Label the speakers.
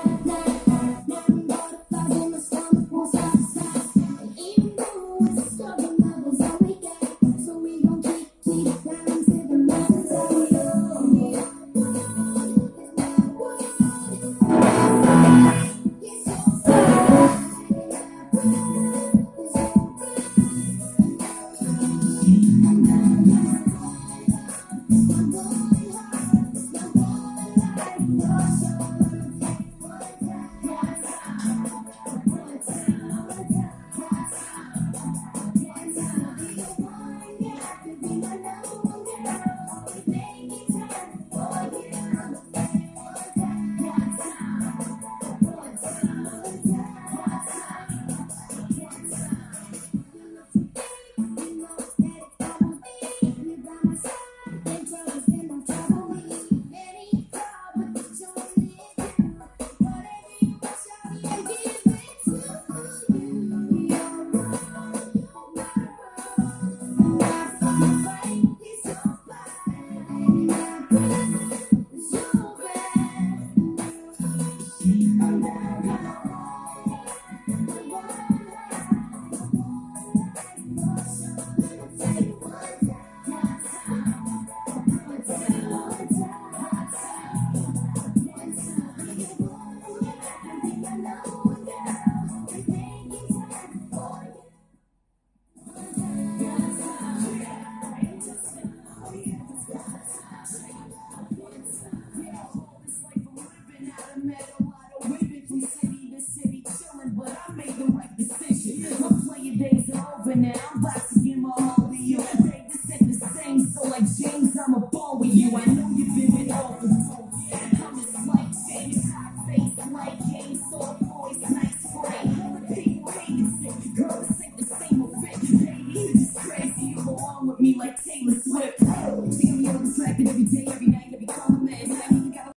Speaker 1: Now I'm about to get my all with you. Baby, this ain't the same, so like James, I'm a ball with you. I know you've been with all the dope. I'm just like James, hot face, like James, soft voice, nice spray. People hate it, girl, this ain't the same effect. Baby, you just crazy, you belong with me like Taylor Swift. See me on the track and every day